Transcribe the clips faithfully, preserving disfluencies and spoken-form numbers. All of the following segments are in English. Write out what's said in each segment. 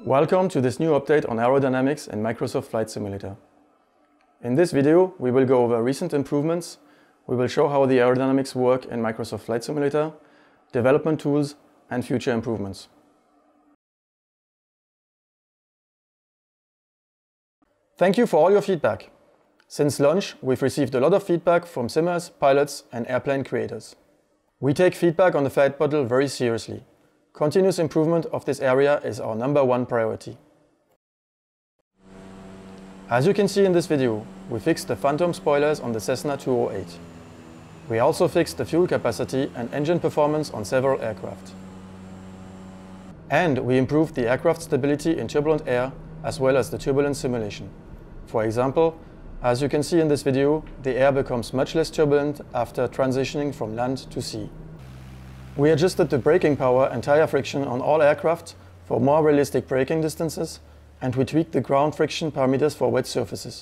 Welcome to this new update on aerodynamics in Microsoft Flight Simulator. In this video, we will go over recent improvements, we will show how the aerodynamics work in Microsoft Flight Simulator, development tools, and future improvements. Thank you for all your feedback. Since launch, we've received a lot of feedback from simmers, pilots, and airplane creators. We take feedback on the flight model very seriously. Continuous improvement of this area is our number one priority. As you can see in this video, we fixed the phantom spoilers on the Cessna two oh eight. We also fixed the fuel capacity and engine performance on several aircraft. And we improved the aircraft stability in turbulent air as well as the turbulence simulation. For example, as you can see in this video, the air becomes much less turbulent after transitioning from land to sea. We adjusted the braking power and tire friction on all aircraft for more realistic braking distances, and we tweaked the ground friction parameters for wet surfaces.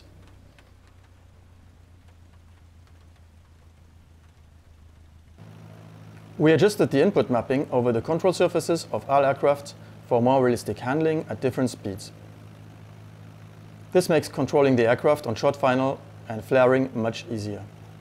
We adjusted the input mapping over the control surfaces of all aircraft for more realistic handling at different speeds. This makes controlling the aircraft on short final and flaring much easier.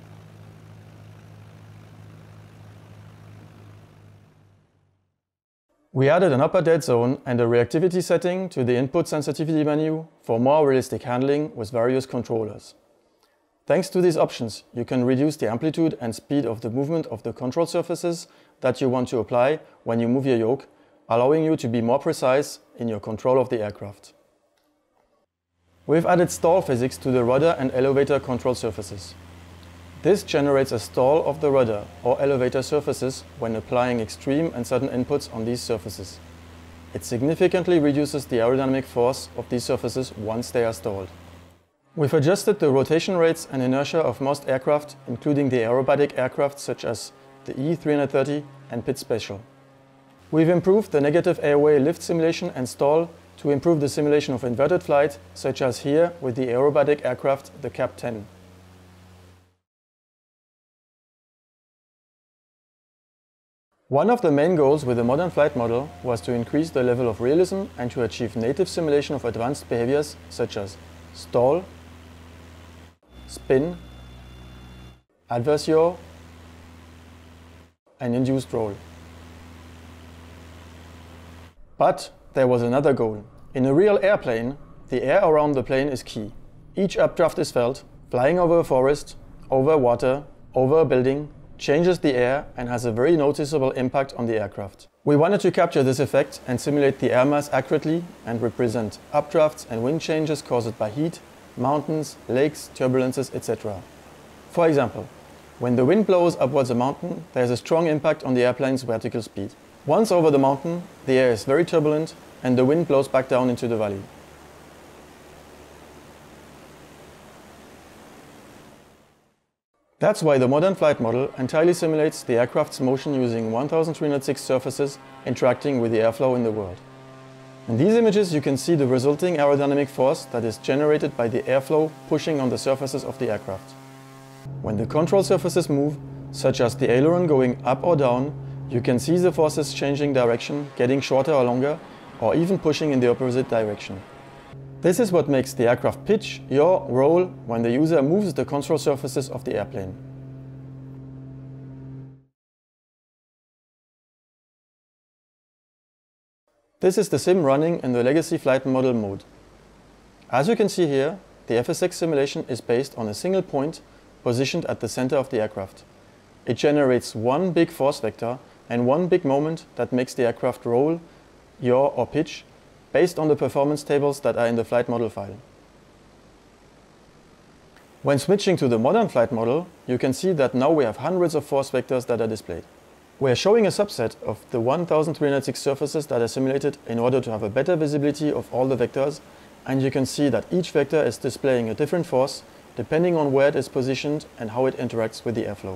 We added an upper dead zone and a reactivity setting to the input sensitivity menu for more realistic handling with various controllers. Thanks to these options, you can reduce the amplitude and speed of the movement of the control surfaces that you want to apply when you move your yoke, allowing you to be more precise in your control of the aircraft. We've added stall physics to the rudder and elevator control surfaces. This generates a stall of the rudder or elevator surfaces when applying extreme and sudden inputs on these surfaces. It significantly reduces the aerodynamic force of these surfaces once they are stalled. We've adjusted the rotation rates and inertia of most aircraft, including the aerobatic aircraft such as the E three thirty and Pitt Special. We've improved the negative airway lift simulation and stall to improve the simulation of inverted flight, such as here with the aerobatic aircraft, the Cap ten. One of the main goals with the modern flight model was to increase the level of realism and to achieve native simulation of advanced behaviors such as stall, spin, adverse yaw, and induced roll. But there was another goal. In a real airplane, the air around the plane is key. Each updraft is felt, flying over a forest, over water, over a building, changes the air and has a very noticeable impact on the aircraft. We wanted to capture this effect and simulate the air mass accurately and represent updrafts and wind changes caused by heat, mountains, lakes, turbulences, et cetera. For example, when the wind blows upwards a mountain, there is a strong impact on the airplane's vertical speed. Once over the mountain, the air is very turbulent and the wind blows back down into the valley. That's why the modern flight model entirely simulates the aircraft's motion using one thousand three hundred six surfaces interacting with the airflow in the world. In these images you can see the resulting aerodynamic force that is generated by the airflow pushing on the surfaces of the aircraft. When the control surfaces move, such as the aileron going up or down, you can see the forces changing direction, getting shorter or longer, or even pushing in the opposite direction. This is what makes the aircraft pitch, yaw, roll when the user moves the control surfaces of the airplane. This is the sim running in the legacy flight model mode. As you can see here, the F S X simulation is based on a single point positioned at the center of the aircraft. It generates one big force vector and one big moment that makes the aircraft roll, yaw or pitch, based on the performance tables that are in the flight model file. When switching to the modern flight model, you can see that now we have hundreds of force vectors that are displayed. We are showing a subset of the one thousand three hundred six surfaces that are simulated in order to have a better visibility of all the vectors, and you can see that each vector is displaying a different force depending on where it is positioned and how it interacts with the airflow.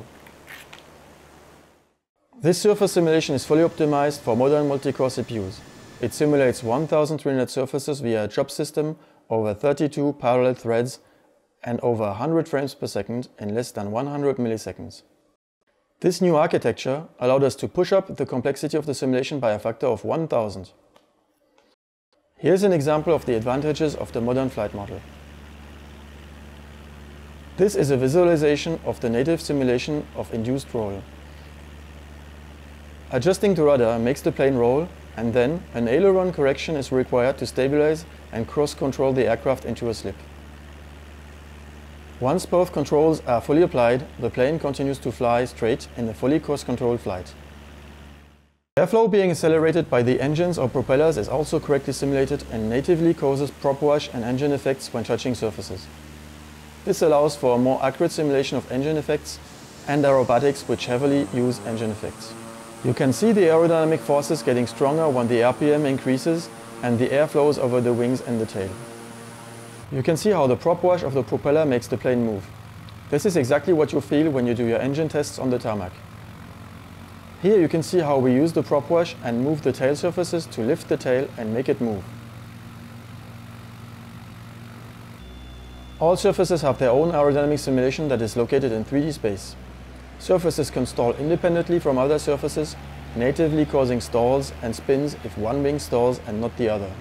This surface simulation is fully optimized for modern multi-core C P Us. It simulates one thousand three hundred surfaces via a job system over thirty-two parallel threads and over one hundred frames per second in less than one hundred milliseconds. This new architecture allowed us to push up the complexity of the simulation by a factor of one thousand. Here's an example of the advantages of the modern flight model. This is a visualization of the native simulation of induced roll. Adjusting the rudder makes the plane roll, and then an aileron correction is required to stabilize and cross-control the aircraft into a slip. Once both controls are fully applied, the plane continues to fly straight in a fully cross-controlled flight. Airflow being accelerated by the engines or propellers is also correctly simulated and natively causes prop wash and engine effects when touching surfaces. This allows for a more accurate simulation of engine effects and aerobatics, which heavily use engine effects. You can see the aerodynamic forces getting stronger when the R P M increases and the air flows over the wings and the tail. You can see how the prop wash of the propeller makes the plane move. This is exactly what you feel when you do your engine tests on the tarmac. Here you can see how we use the prop wash and move the tail surfaces to lift the tail and make it move. All surfaces have their own aerodynamic simulation that is located in three D space. Surfaces can stall independently from other surfaces, natively causing stalls and spins if one wing stalls and not the other.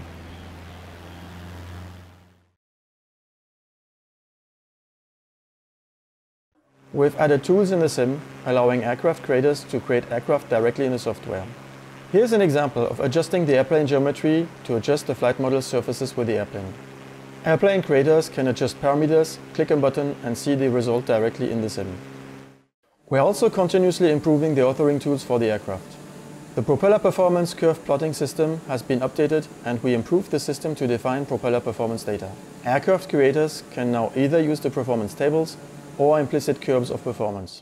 We've added tools in the sim, allowing aircraft creators to create aircraft directly in the software. Here's an example of adjusting the airplane geometry to adjust the flight model's surfaces with the airplane. Airplane creators can adjust parameters, click a button and see the result directly in the sim. We're also continuously improving the authoring tools for the aircraft. The propeller performance curve plotting system has been updated and we improved the system to define propeller performance data. Aircraft creators can now either use the performance tables or implicit curves of performance.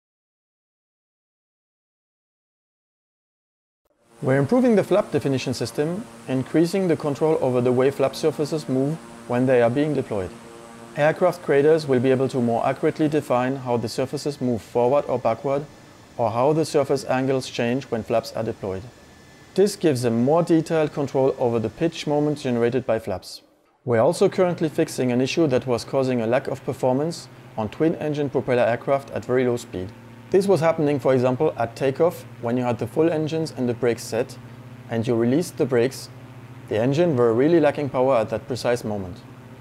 We're improving the flap definition system, increasing the control over the way flap surfaces move when they are being deployed. Aircraft creators will be able to more accurately define how the surfaces move forward or backward, or how the surface angles change when flaps are deployed. This gives them more detailed control over the pitch moment generated by flaps. We're also currently fixing an issue that was causing a lack of performance on twin-engine propeller aircraft at very low speed. This was happening, for example, at takeoff when you had the full engines and the brakes set, and you released the brakes. The engine were really lacking power at that precise moment.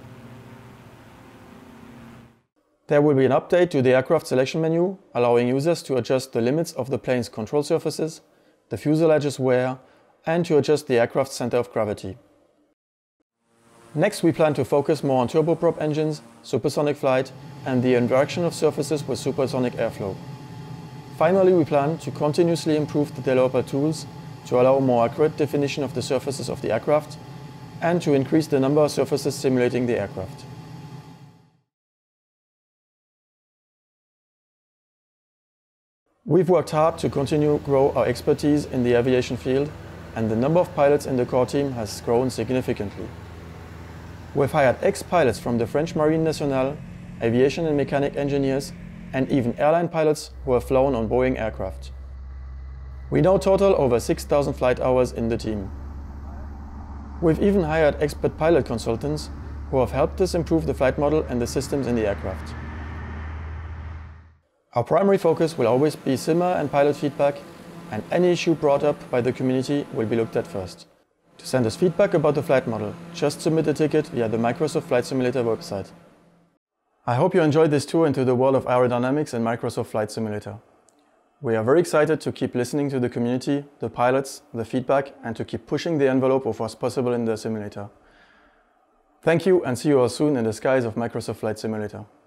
There will be an update to the aircraft selection menu, allowing users to adjust the limits of the plane's control surfaces, the fuselage's wear, and to adjust the aircraft's center of gravity. Next, we plan to focus more on turboprop engines, supersonic flight, and the interaction of surfaces with supersonic airflow. Finally, we plan to continuously improve the developer tools to allow more accurate definition of the surfaces of the aircraft and to increase the number of surfaces simulating the aircraft. We've worked hard to continue to grow our expertise in the aviation field, and the number of pilots in the core team has grown significantly. We've hired ex-pilots from the French Marine Nationale, aviation and mechanic engineers, and even airline pilots who have flown on Boeing aircraft. We now total over six thousand flight hours in the team. We've even hired expert pilot consultants who have helped us improve the flight model and the systems in the aircraft. Our primary focus will always be simmer and pilot feedback, and any issue brought up by the community will be looked at first. To send us feedback about the flight model, just submit a ticket via the Microsoft Flight Simulator website. I hope you enjoyed this tour into the world of aerodynamics and Microsoft Flight Simulator. We are very excited to keep listening to the community, the pilots, the feedback, and to keep pushing the envelope of what's possible in the simulator. Thank you and see you all soon in the skies of Microsoft Flight Simulator.